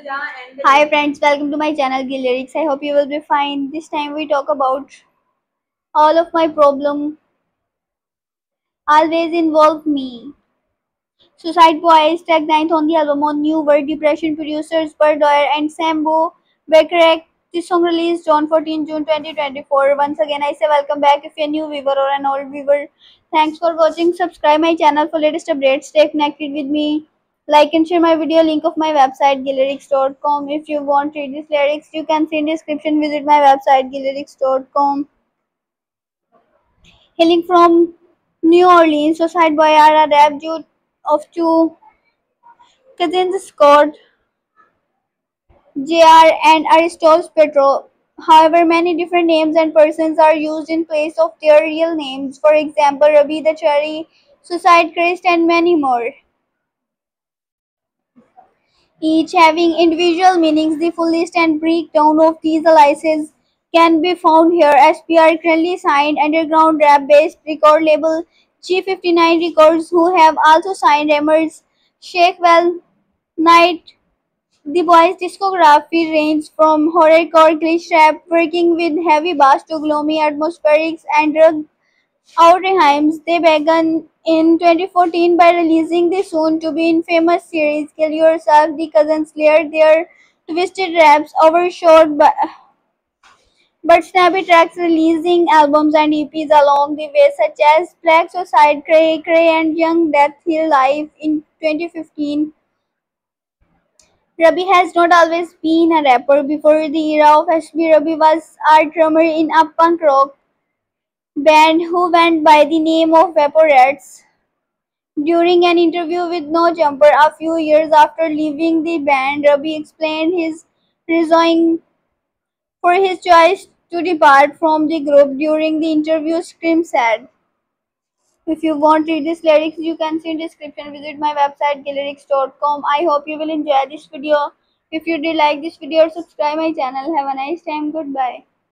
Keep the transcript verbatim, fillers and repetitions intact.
Hi friends, welcome to my channel Gil Lyrics. I hope you will be fine. This time we talk about all of my problem always involve me. Suicide Boys tag ninth on the album on New World Depression producers Bert Doyer and Sambo Beckerack. This song released on fourteenth June twenty twenty-four. Once again I say welcome back if you're a new viewer or an old viewer. Thanks for watching. Subscribe my channel for latest updates. Stay connected with me. Like and share my video. Link of my website gillyrics dot com. If you want to read these lyrics, you can see in description. Visit my website gillyrics dot com. Hailing from New Orleans, Suicide Boy are a rap duo of two cousins, Scott J R and Aristos Petro. However, many different names and persons are used in place of their real names. For example, Rabi the Cherry, Suicide Christ, and many more. Each having individual meanings. The full list and breakdown of these aliases can be found here. S P R currently signed underground rap-based record label G fifty-nine Records, who have also signed Emers, Shakewell, Knight. The boys' discography ranges from horrorcore glitch rap, working with heavy bass, to gloomy atmospherics and drug out rhymes. They began in twenty fourteen by releasing the soon-to-be infamous series Kill Yourself. The cousins layered their twisted raps over short but, but snappy tracks, releasing albums and E Ps along the way, such as Black Suicide, Cray Cray, and Young Death Hill Live in twenty fifteen. Rabi has not always been a rapper. Before the era of S B, Rabi was a drummer in a punk rock band who went by the name of Vaporettes. During an interview with No Jumper a few years after leaving the band, Rabi explained his reasoning for his choice to depart from the group. During the interview, Scream said, "If you want to read these lyrics, you can see in description. Visit my website gillyrics dot com. I hope you will enjoy this video. If you did like this video, subscribe my channel. Have a nice time. Goodbye."